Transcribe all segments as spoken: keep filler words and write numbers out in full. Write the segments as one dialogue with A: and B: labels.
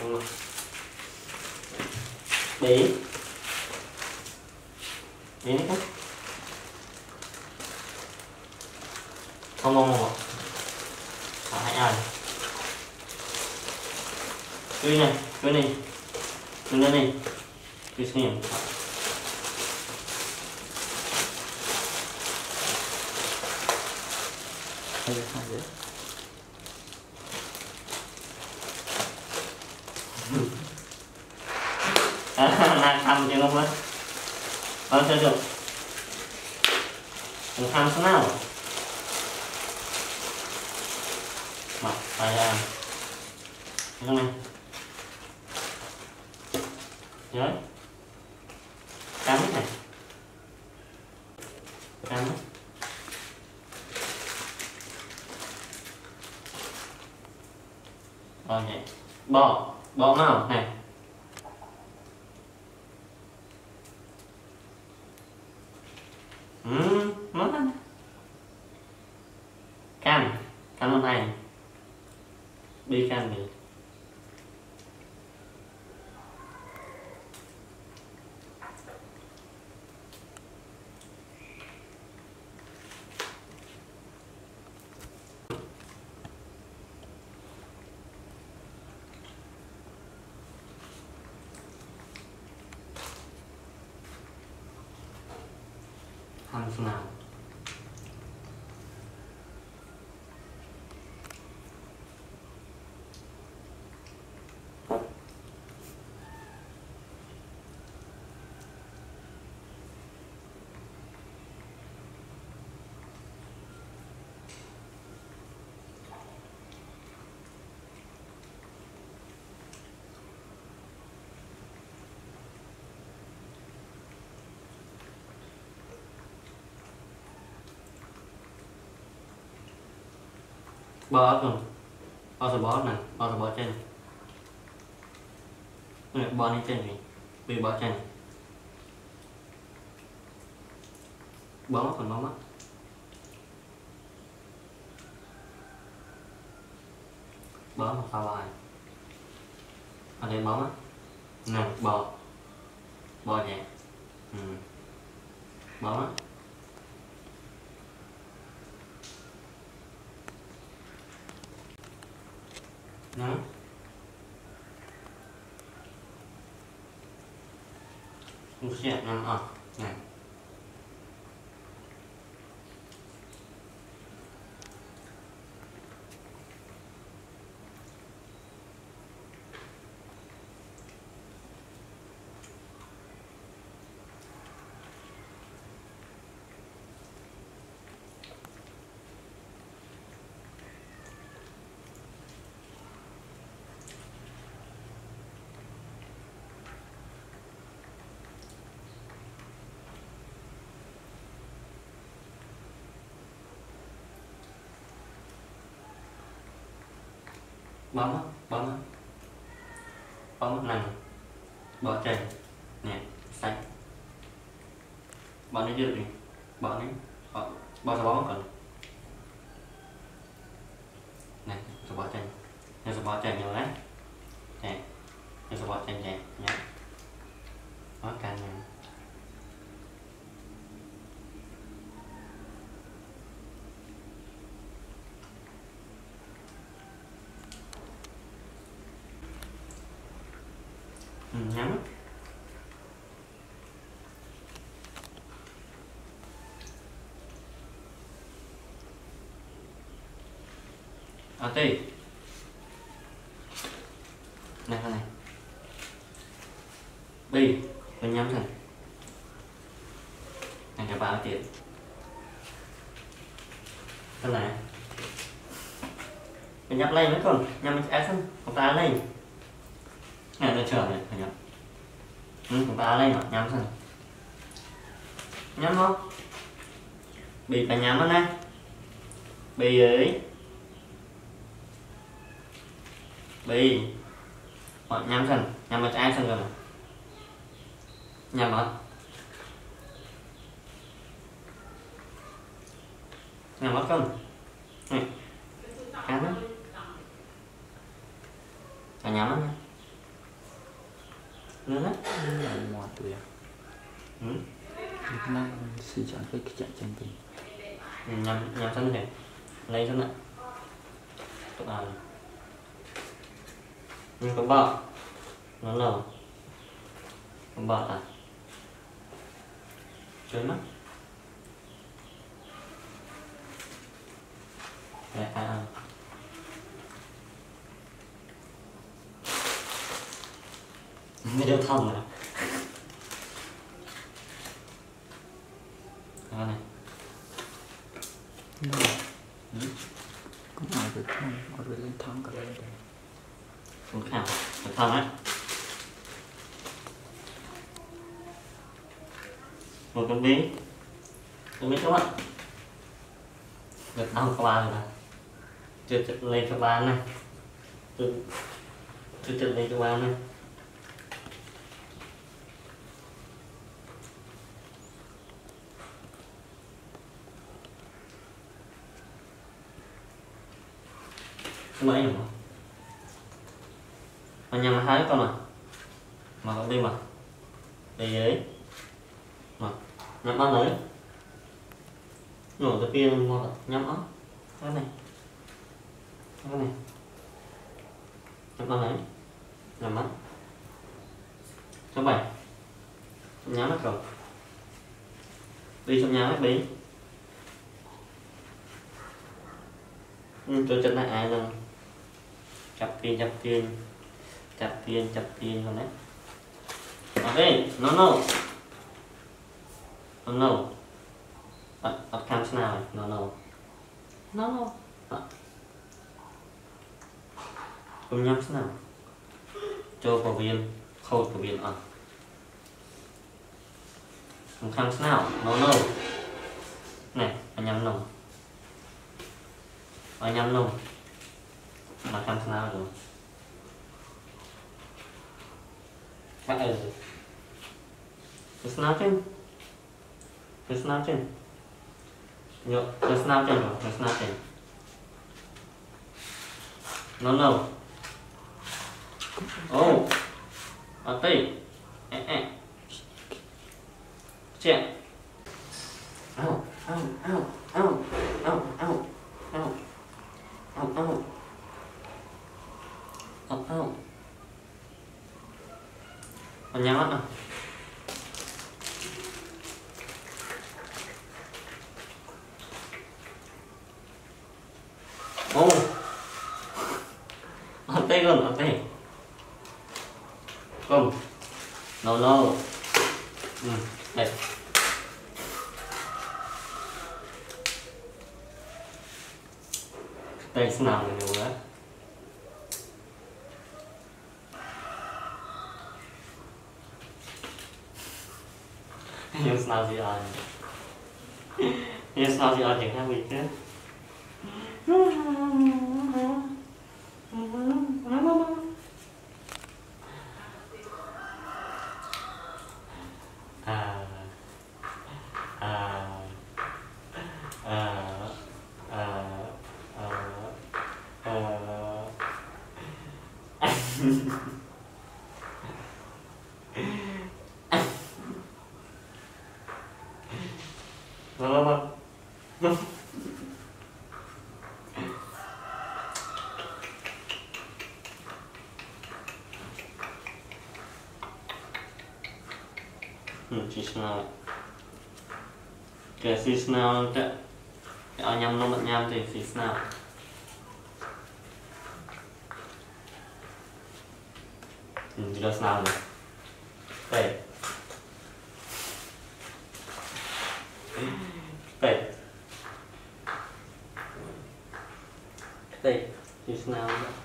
A: ngon bí bí này không ngon ngon hãy ai cứ này cứ này cứ này này cứ xem hay là hay đấy à tham chứ không á vâng chơi được đừng tham thế nào mặt tay ra cái này nhớ cắm này cắm rồi nhỉ bỏ bỏ nào này ừ món ăn cam cam hôm nay đi cam đi ham nào bó luôn bó rồi bó này bó rồi bó trên này bó lên trên này vì bó trên bó mất còn bó mất bó một sao bài ở đây bó mất nè bó bó nhẹ ừ. Bó mất đó một xe nằm ở này bấm á bấm á bấm này bỏ trên nè sạch bỏ nó chưa đi bỏ nó bỏ bỏ sao bấm còn này sao bỏ trên này sao bỏ trên nhiều đấy nè này sao bỏ trên nhẹ nhé bỏ càng này ừ, nhắm ở đây này này đi mình nhắm thành này cái báo tiền cái này mình nhắm lên nữa còn nhắm mình ép xong không ta lên này nó chờ này phải nhắm ừ, không ta lên mà nhắm xong nhắm không bị phải nhắm này bị ấy bị họ nhắm xong nhắm mất ai xong rồi mà nhắm mất nhắm mất không này cắn đó phải nhắm mất
B: tuổi
A: ừ.
B: lúc này suy chọn cái chạy chân tình
A: nhằm nhằm sân này lấy sân này tụi bạn nhưng có bọ nó lờ có bọ à chơi mất đây à, à.ไม่ได้ทำนะอะไร
B: cũng nói được không nói được lên thắng cả đây
A: cũng khảo được thằng á một con bí con bí các bạn được ăn các bạn rồi nè chưa chụp lên các bạn này chưa chưa chụp lên các bạn này mấy nhỉ mà nhà mà hai con mà mà có đi mà đi ấy mà nhắm ăn lấy nổ cái kia mà nhắm ăn cái này cái này nhắm ăn lấy nhắm ăn số bảy nhắm mắt rồi đi trong nhà mắt đi tôi chân lại ai rồi chặt tiền chặt tiền chặt tiền chặt tiền rồi đấy ok no no no no what what comes now no no no no cùng nhắm nào cho vào viên khâu của viên ở cùng comes nào no no này anh nhắm nồng anh nhắm nồng mà comes now rồi các ở it's nothing it's nothing no it's nothing it's nothing no no oh ở đây eh eh check ow ow ow ow ow ow ow ow ow ow ow còn nhắm mắt nào ô ở đây còn ở đây không no no ừ, đây đây sẽ nào được nữa nhưng sao gì rồi nhưng sao gì rồi chẳng hay gì chứ à à à à à à Vâng vâng vâng ừ, chỉ nào cái xí nào cái ở nhầm nó bận nhầm thì xí nào ừ, jelas nào này đây đây đây xí nào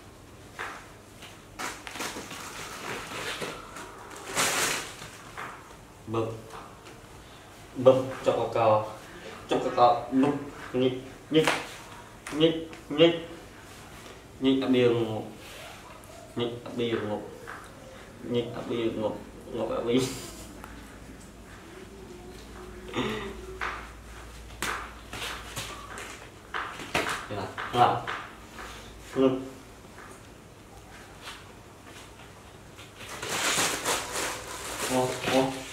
A: bập bập cho cà cao cho cà cao bập nhích nhích nhích nhích nhích ở biên một nhích ở biên một nhích ở biên một một ở biên là là lực ô ô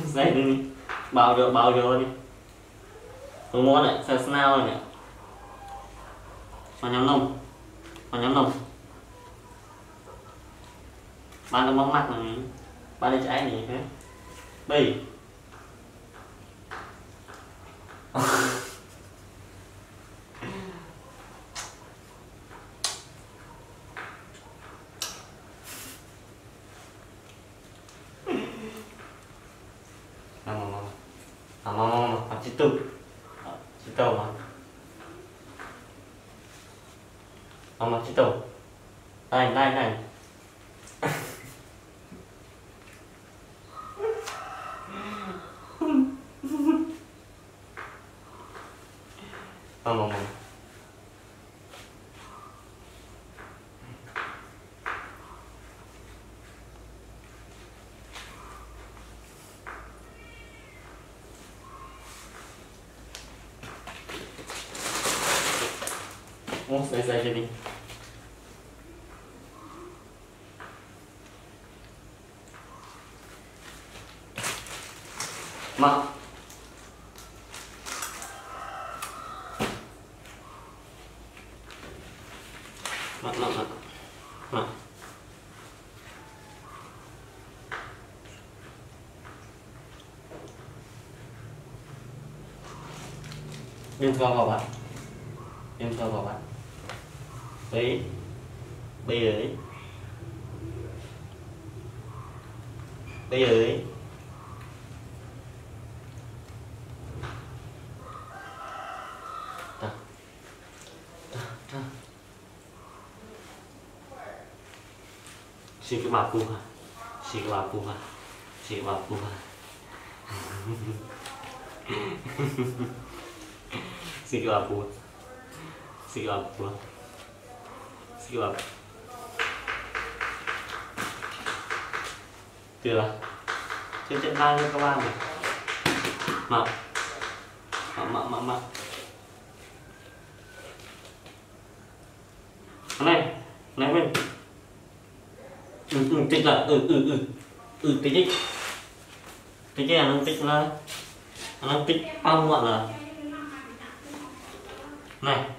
A: dây đi bao giờ bao giờ đi tôi muốn này sao nào này mà nhắm lông mà nhắm lông bạn có mong mắt này bạn đi trái gì thế bì mama mama mama mama mama situ situ mama mama situ đây đây đây mama mama mau selesai jadi mak mak mak mak mak điện thoại vào bạn điện thoại vào bạn Bí Bí ơi Bí ơi Đó Đó Đó Xin cái bà phu hả Xin cái bà phu hả Xin cái bà phu hả Xin cái bà phu Xin cái bà phu Siap. Chưa. Chưa chân lang các bạn này. Mặc. Mặc mặc mặc mặc. Này, này bên. Ừ ừ tích là ừ ừ ừ. Ừ tích tích. Tích cái nó tích là nó tích bao muộn là. Này.